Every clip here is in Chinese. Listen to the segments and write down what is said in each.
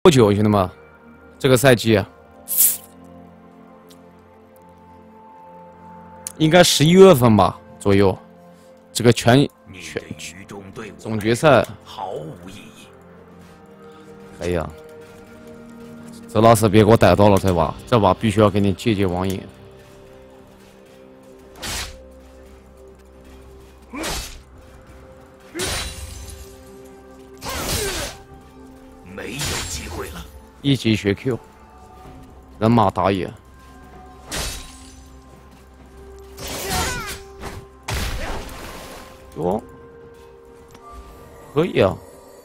多久，兄弟们？这个赛季应该11月份吧左右，这个全总决赛毫无意义。 哎呀，泽拉斯别给我逮到了这把必须要给你借借网瘾。 没有机会了。 一级学 Q， 人马打野。哟，可以啊。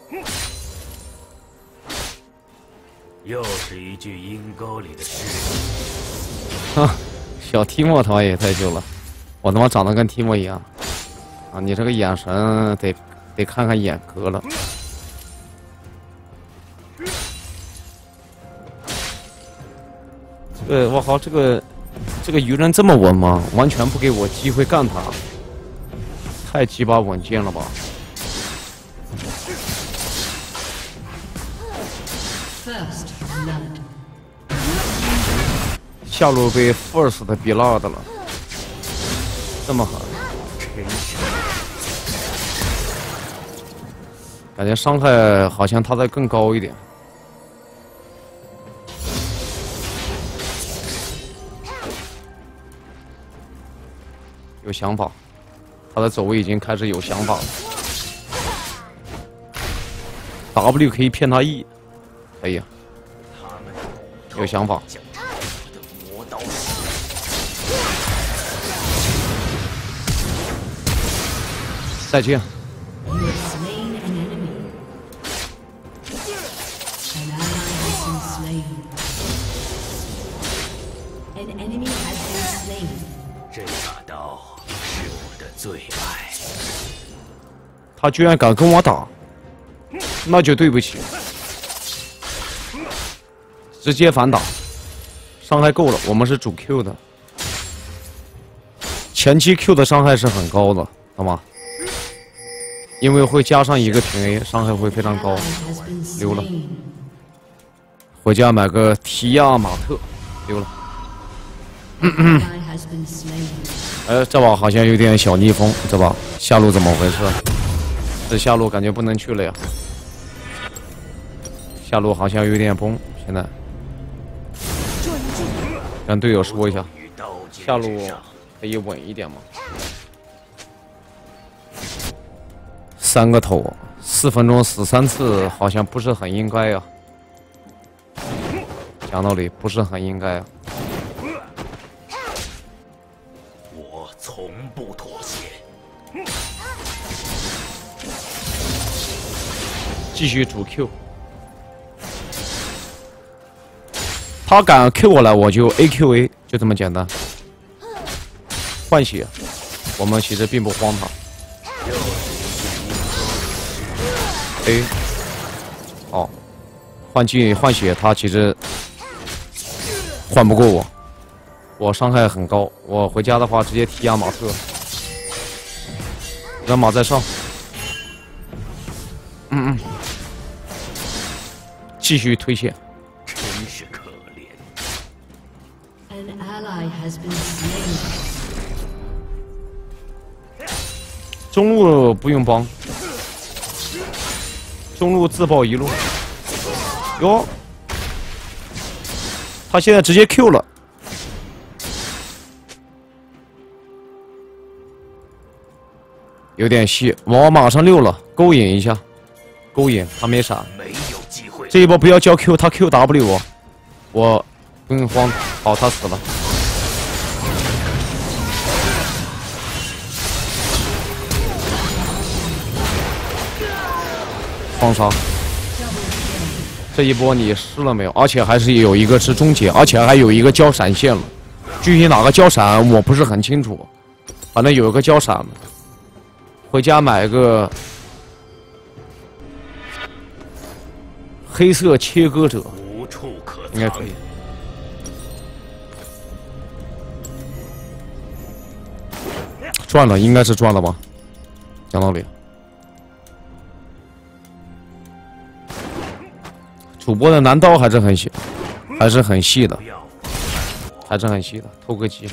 又是一具阴沟里的尸体。哈，小提莫他妈也太旧了，我他妈长得跟提莫一样。啊，你这个眼神得看看眼格了。 我靠，这个鱼人这么稳吗？完全不给我机会干他，太鸡巴稳健了吧！下路被 First 的 Blood 了，这么狠，感觉伤害好像他在更高一点。 有想法，他的走位已经开始有想法了。W 可以骗他 E， 可以，有想法。再见。 这把刀是我的最爱。 他居然敢跟我打，那就对不起。直接反打，伤害够了，我们是主 Q 的，前期 Q 的伤害是很高的，好吗？因为会加上一个平 A， 伤害会非常高。溜了，回家买个提亚马特，溜了。这把好像有点小逆风，这把下路怎么回事？这下路感觉不能去了呀，下路好像有点崩，现在跟队友说一下，下路可以稳一点吗？3个头，4分钟死3次，好像不是很应该呀。讲道理，不是很应该啊。 我从不妥协。 继续主 Q， 他敢 Q 我来，我就 AQA， 就这么简单。换血，我们其实并不慌他。A， 哦，换血，他其实换不过我。 我伤害很高，我回家的话直接提亚马特，人马在上，继续推线， 真是可怜。 中路不用帮，中路自爆一路，哟，他现在直接 Q 了。 有点细，我马上溜了，勾引一下，勾引他没闪， 没有机会。 这一波不要交 Q， 他 QW 我不用慌，好，他死了。双杀，这一波你湿了没有？而且还是有一个是终结，而且还有一个交闪现了，具体哪个交闪我不是很清楚，反正有一个交闪了。 回家买个黑色切割者， 无处可藏， 应该可以。赚了，应该是赚了吧？讲道理， 主播的男刀还是很细，还是很细的，还是很细的，偷个鸡。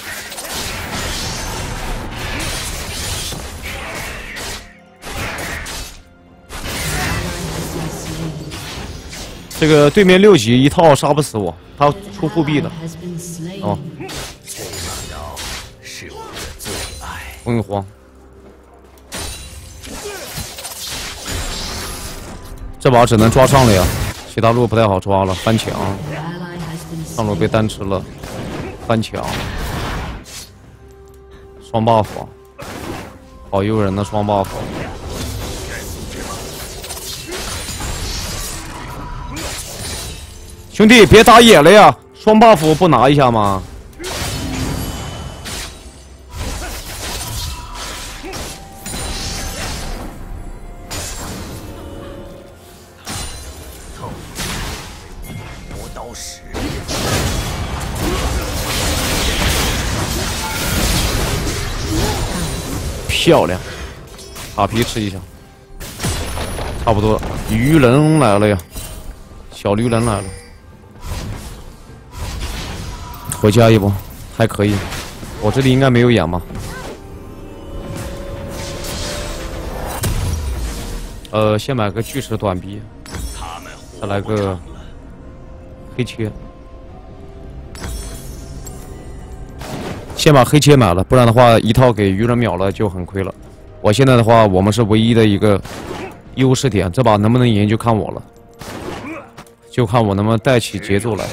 这个对面6级一套杀不死我，他出护臂的。哦，不用慌。这把只能抓上了呀，其他路不太好抓了。翻墙，上路被单吃了，翻墙，双 buff， 好诱人的双 buff。兄弟，别打野了呀！双 buff 不拿一下吗？漂亮，塔皮吃一下，差不多。鱼人来了呀，小驴人来了。回家一波，还可以。我这里应该没有眼吧？先买个巨齿短臂，再来个黑切。先把黑切买了，不然的话一套给鱼人秒了就很亏了。我现在的话，我们是唯一的一个优势点，这把能不能赢就看我了，就看我能不能带起节奏来。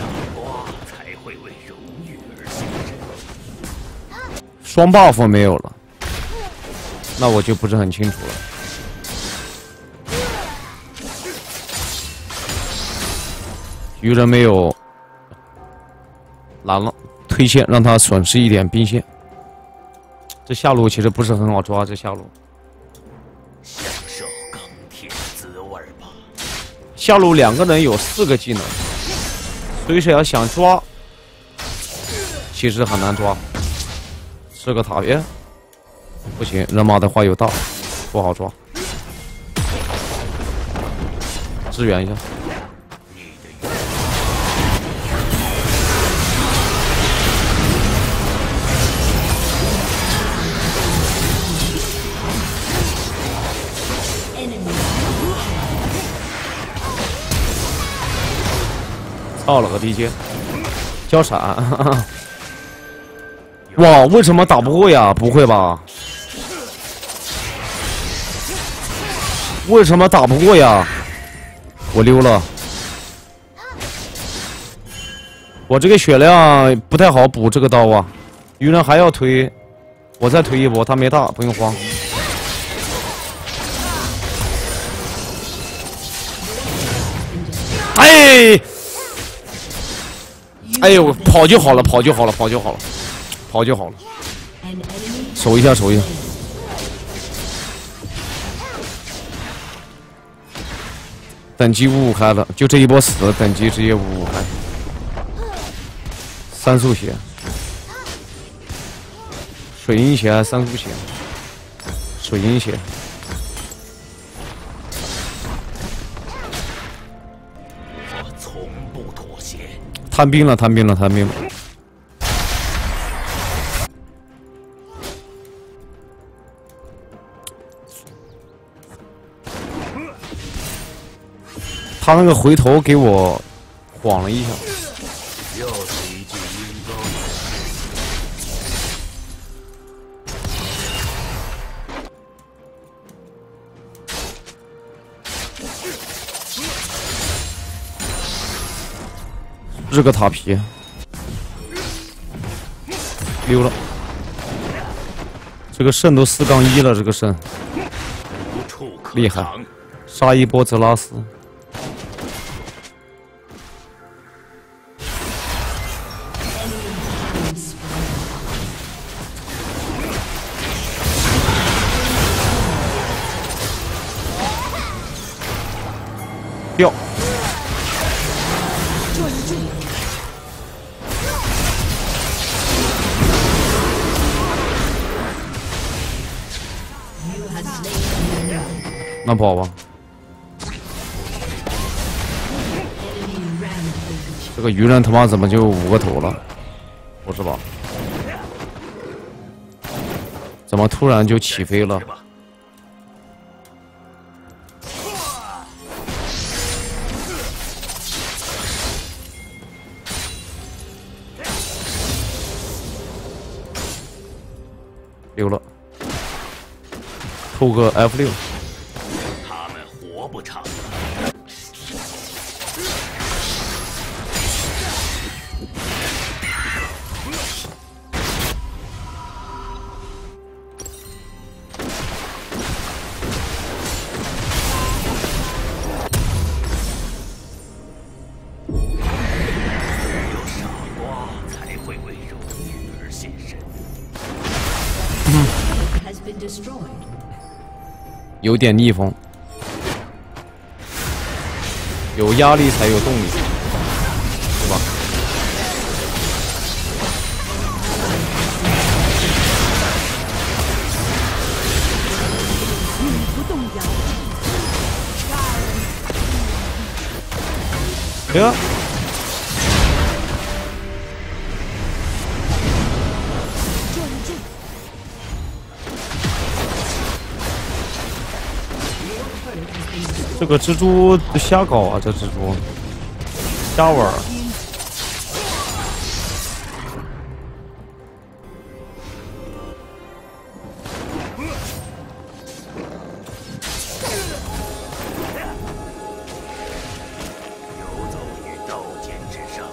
双 buff 没有了，那我就不是很清楚了。鱼人没有拦了，推线让他损失一点兵线。这下路其实不是很好抓，这下路。 享受钢铁的滋味吧。 下路2个人有4个技能，所以说要想抓，其实很难抓。是个塔边，不行，人马的话有大，不好抓。支援一下。到了个地阶，交闪。哇，为什么打不过呀？不会吧？为什么打不过呀？我溜了。我这个血量不太好补这个刀啊。鱼人还要推，我再推一波，他没大，不用慌。哎！哎呦，跑就好了，跑就好了，跑就好了。跑就好了，守一下，守一下。等级55开了，就这一波死，等级直接55开。3速血，水银血还是3速血？水银血。 我从不妥协。 摊兵了，摊兵了，摊兵了。他那个回头给我晃了一下， 又是一句阴沟。 日个塔皮，溜了。这个肾都4杠1了，这个肾厉害，杀一波泽拉斯。掉。那跑吧。 这个鱼人他妈怎么就5个头了？不是吧？怎么突然就起飞了？溜了，扣个 F6。 他们活不长了。只有傻瓜才会为肉体而献身。 有点逆风，有压力才有动力，对吧？哎呀！这个蜘蛛瞎搞啊！这蜘蛛瞎玩儿。 游走于刀尖之上。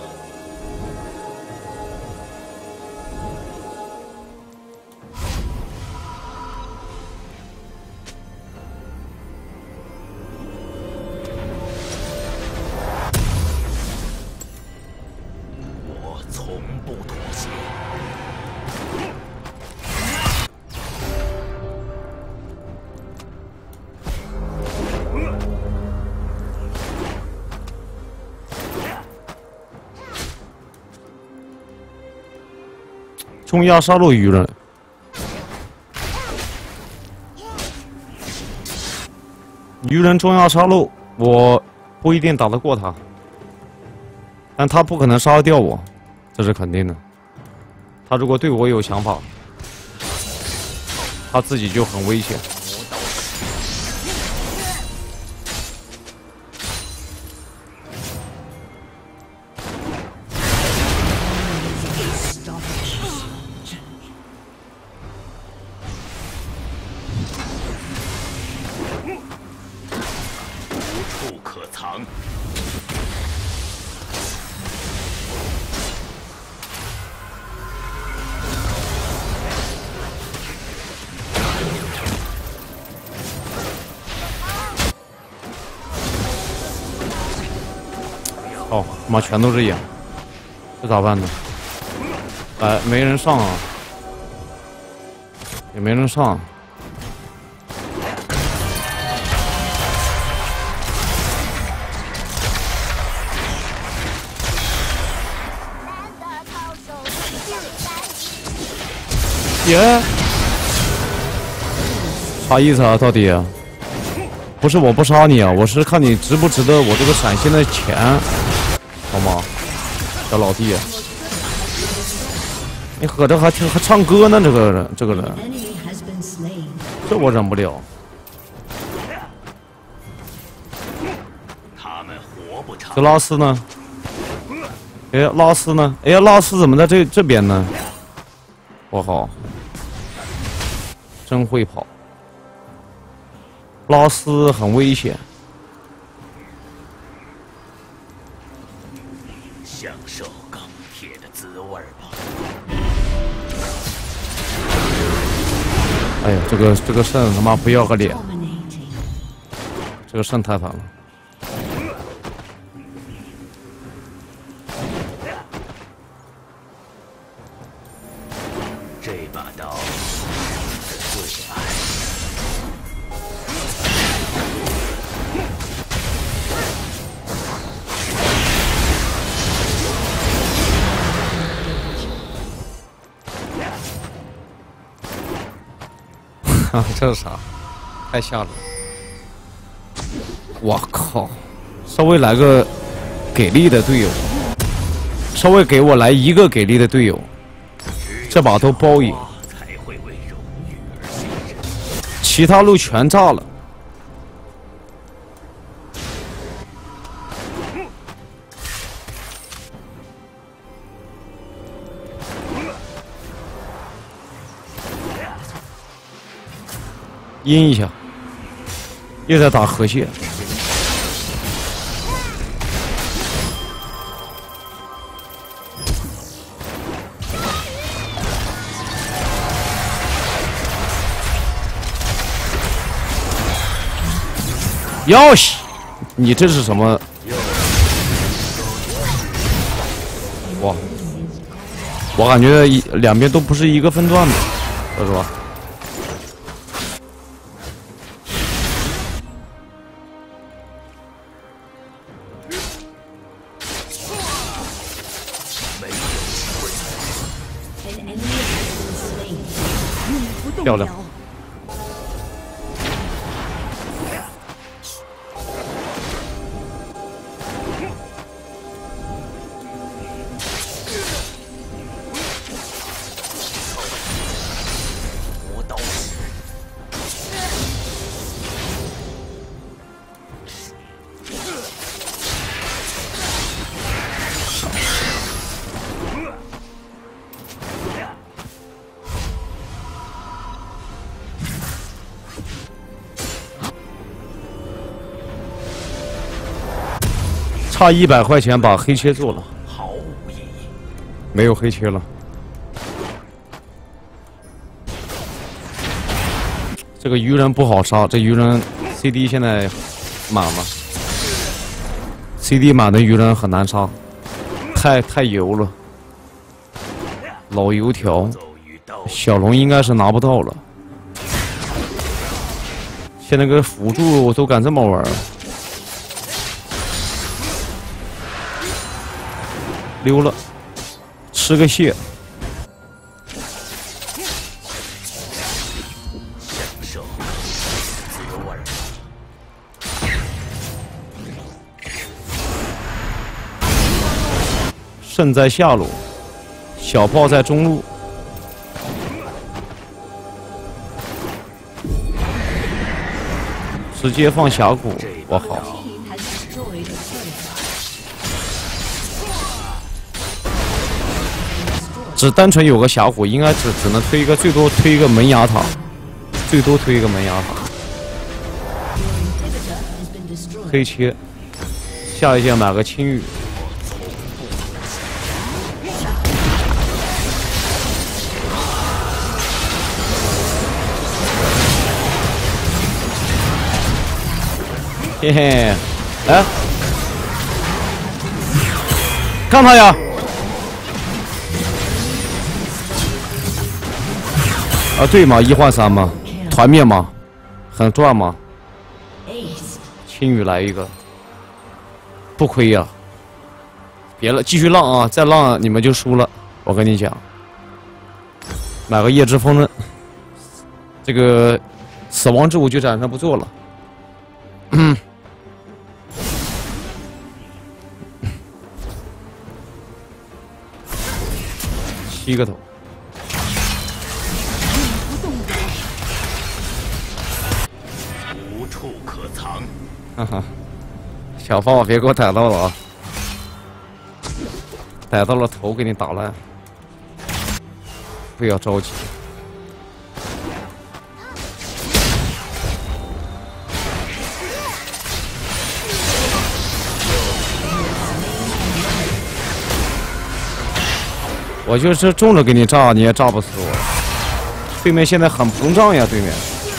我从不妥协。 冲压杀戮鱼人，鱼人冲压杀戮，我不一定打得过他，但他不可能杀得掉我，这是肯定的。他如果对我有想法，他自己就很危险。 无处可藏。 哦，妈，全都是眼，这咋办呢？哎，没人上啊，也没人上。耶，啥意思啊？到底？不是我不杀你啊，我是看你值不值得我这个闪现的钱，好吗？小老弟，你合着还唱歌呢？这个人，这我忍不了。 他们活不长。 这拉丝呢？哎，拉丝呢？哎呀，拉丝怎么在这边呢？我靠，真会跑！拉丝很危险。 享受钢铁的滋味吧。 哎呀，这个肾他妈不要个脸，这个肾太惨了。 这把刀是我的最爱。 啊，这是啥？太吓人！我靠，稍微来个给力的队友， 稍微给我来一个给力的队友，这把都包赢。 才会为荣誉而牺牲。 其他路全炸了。阴一下，又在打河蟹。哟西，你这是什么？哇，我感觉两边都不是一个分段的，是吧？漂亮。差100块钱把黑切做了， 毫无意义。 没有黑切了。这个鱼人不好杀，这鱼人 CD 现在满了 ，CD 满的鱼人很难杀，太油了，老油条。小龙应该是拿不到了。现在个辅助我都敢这么玩。溜了，吃个蟹。 享受自由玩。 胜在下路，小炮在中路。直接放峡谷，我靠！只单纯有个峡谷，应该只能推一个，最多推一个门牙塔，最多推一个门牙塔。黑切，下一件买个青玉。嘿嘿，哎，干他呀！啊，对嘛，1换3嘛，团灭嘛，很赚嘛。青雨来一个，不亏呀。别了，继续浪啊！再浪你们就输了，我跟你讲。买个夜之锋刃，这个死亡之舞就暂时不做了。7个头。 无处可藏。 哈哈，小炮别给我逮到了啊！逮到了头给你打烂，不要着急。我就是中了给你炸，你也炸不死我。对面现在很膨胀呀，对面。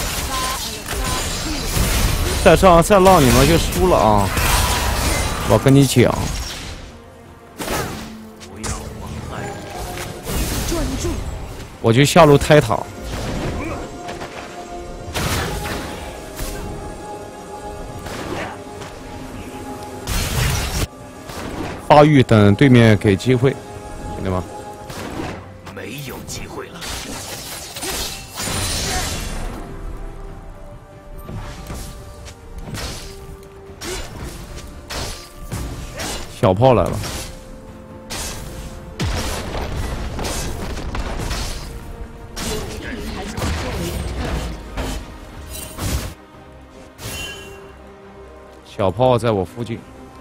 再这样再浪你们就输了啊！我跟你讲。我就下路拆塔。发育等对面给机会，兄弟们。 没有机会了。 小炮来了， 小炮在我附近。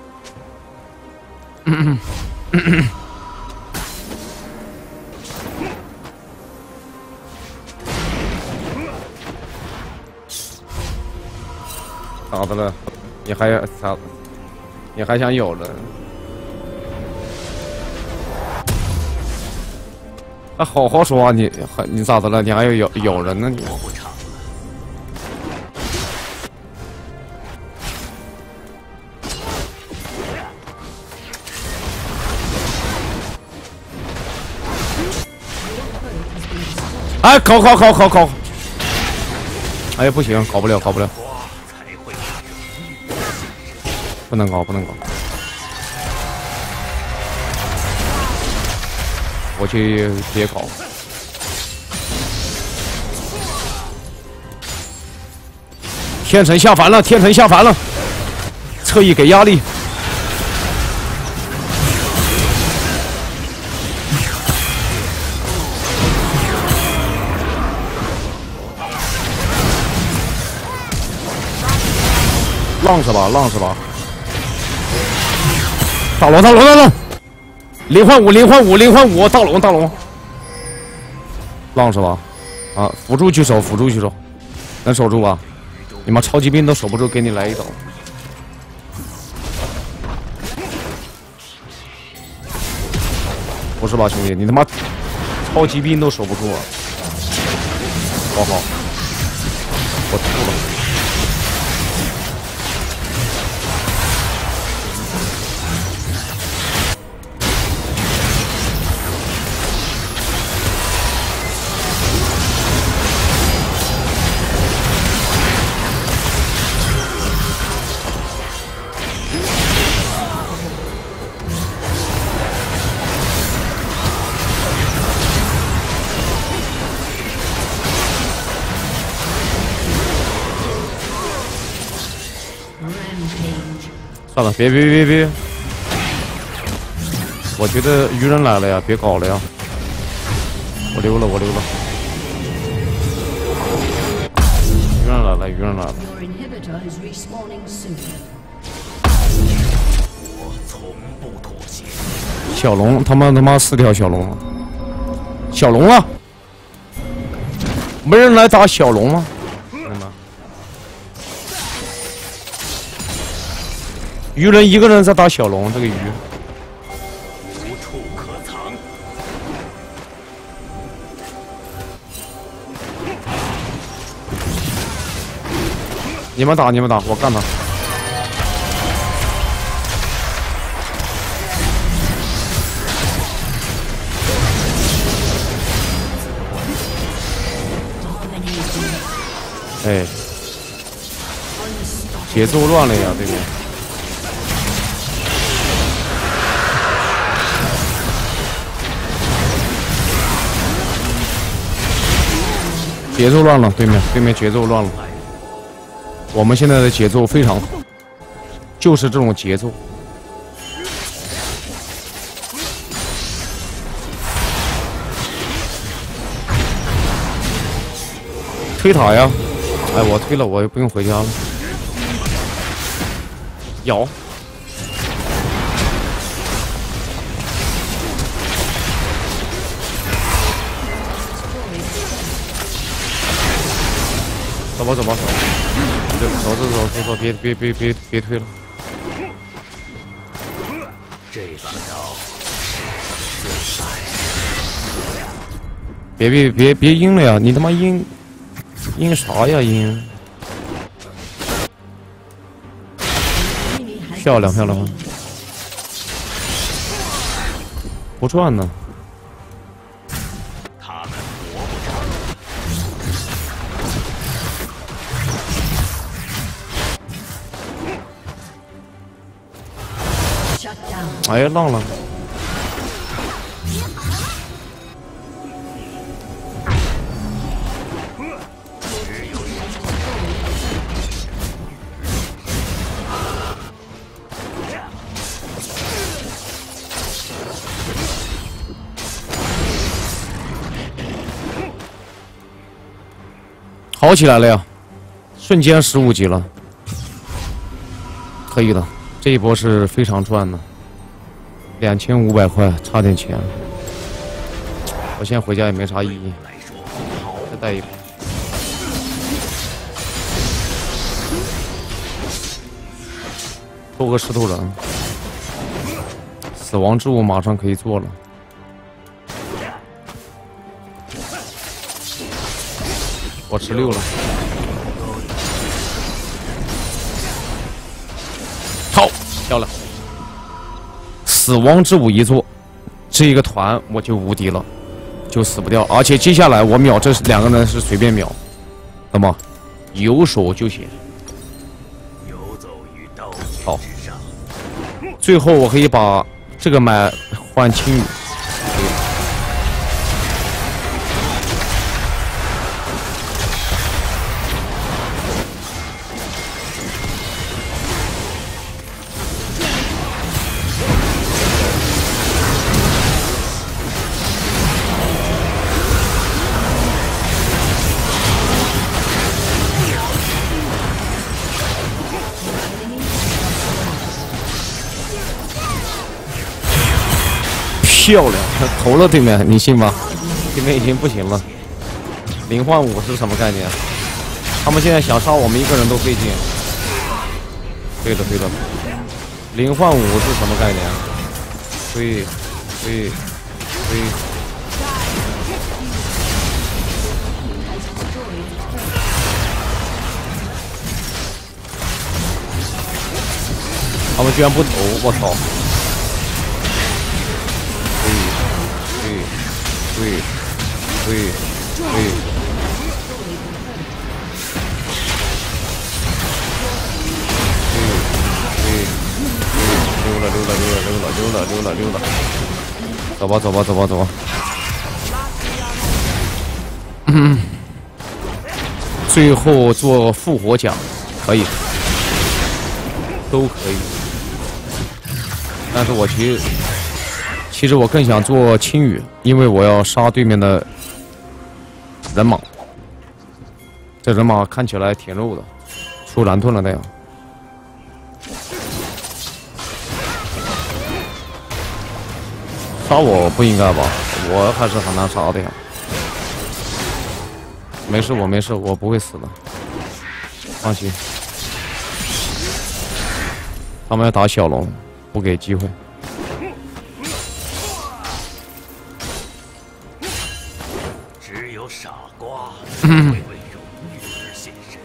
咋的了？你还咋？你还想有人？啊，好好说啊！你咋的了？你还要有人呢？你活不长了。 哎，搞！哎呀，不行，搞不了。不能搞。我去别搞。天神下凡了，侧翼给压力。浪是吧？大龙！灵幻舞！大龙！浪是吧？啊，辅助举手，能守住吧？你妈超级兵都守不住，给你来一刀。不是吧，兄弟？你他妈超级兵都守不住啊！好，我吐了。算了，别！我觉得鱼人来了呀，别搞了呀！我溜了。鱼人来了！ 我从不妥协。 小龙，他妈4条小龙了！没人来打小龙吗？鱼人一个人在打小龙，这个鱼无处可藏。 你们打，我干他！哎，节奏乱了呀，这边。节奏乱了，对面节奏乱了。我们现在的节奏非常好，就是这种节奏。推塔呀！哎，我推了，我也不用回家了。咬！走吧，走，别推了。 这把刀， 别阴了呀！你他妈阴啥呀阴？漂亮，不转呢。哎呀，浪了！好起来了呀！瞬间15级了。 可以的，这一波是非常赚的，2500块，差点钱。我现在回家也没啥意义，再带一波。做个石头人，死亡之物马上可以做了。我吃6了。 好，漂亮！死亡之舞一做，这个团我就无敌了，就死不掉。而且接下来我秒这2个人是随便秒，那么有手就行。好，最后我可以把这个买换青羽。漂亮，投了对面，你信吗？对面已经不行了。0换5是什么概念？他们现在想杀我们1个人都费劲。对的，对的。0换5是什么概念？对。他们居然不投，我操！对，溜了，走吧。最后做复活甲，可以，都可以。但是我其实我更想做青羽，因为我要杀对面的人马。这人马看起来挺肉的，出蓝盾了那样。杀我不应该吧？我还是很难杀的呀。没事，我不会死的，放心。他们要打小龙，不给机会。 只有傻瓜才会为荣誉而献身。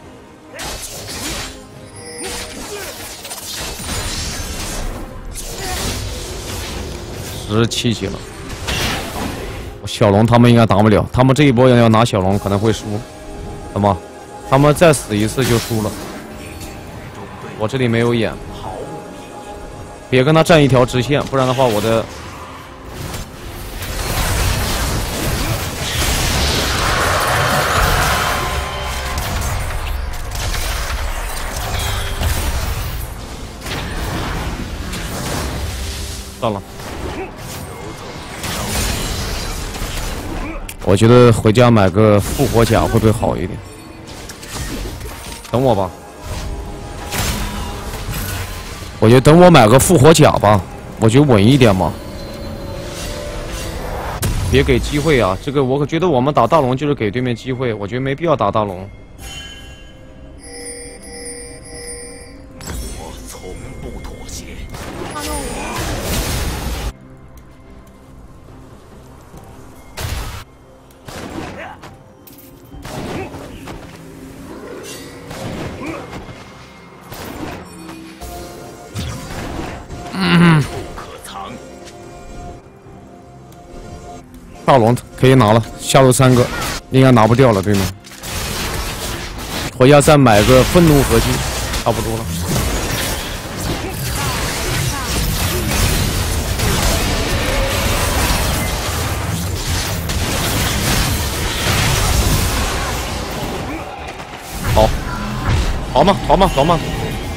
17级了，小龙他们应该打不了，他们这一波要拿小龙可能会输，好吗？他们再死一次就输了。我这里没有眼，别跟他站一条直线，不然的话我的。算了，我觉得回家买个复活甲会不会好一点？等我吧，我觉得等我买个复活甲吧，我觉得稳一点嘛。别给机会啊！这个我可觉得我们打大龙就是给对面机会，我觉得没必要打大龙。 我从不妥协。不可藏。 大龙可以拿了，下路3个应该拿不掉了，对吗？回家再买个愤怒合金，差不多了。好，逃吗！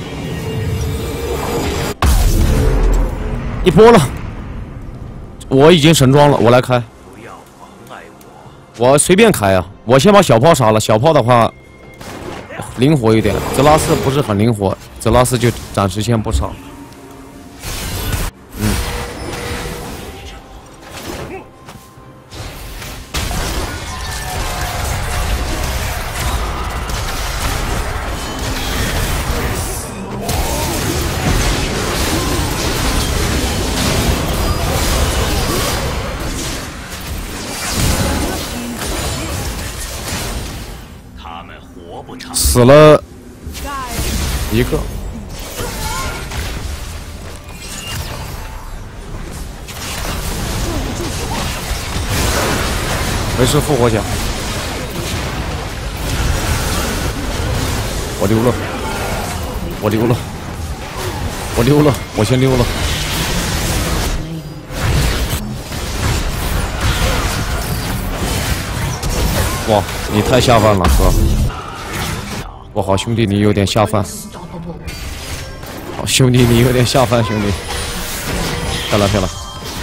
一波了，我已经神装了，我来开。 不要妨碍我。 我随便开啊！我先把小炮杀了，小炮的话， 灵活一点。泽拉斯不是很灵活，泽拉斯就暂时先不上。死了一个，没事，复活甲，我溜了，我溜了，我溜了，我先溜了。哇，你太下饭了，哥！不好，兄弟，你有点下饭。好，兄弟，你有点下饭，兄弟。漂亮，漂亮。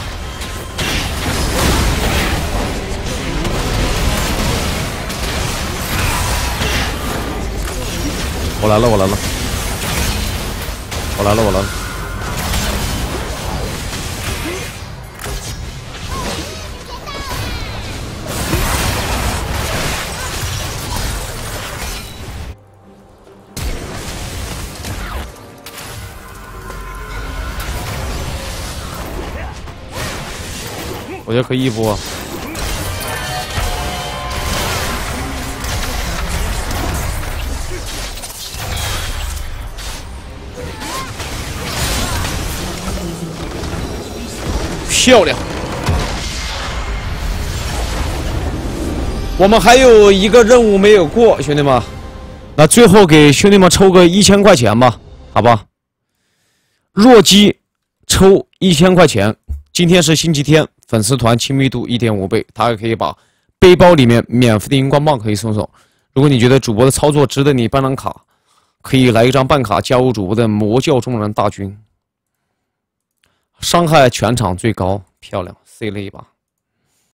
我来了，我来了，我来了，我来了。我觉得可以一波。漂亮！我们还有一个任务没有过，兄弟们。那最后给兄弟们抽个1000块钱吧，好吧？弱鸡抽1000块钱。今天是星期天，粉丝团亲密度1.5倍，他还可以把背包里面免费的荧光棒可以送送。如果你觉得主播的操作值得你办张卡，可以来一张办卡加入主播的魔教中人大军，伤害全场最高，漂亮 ，C 了一把。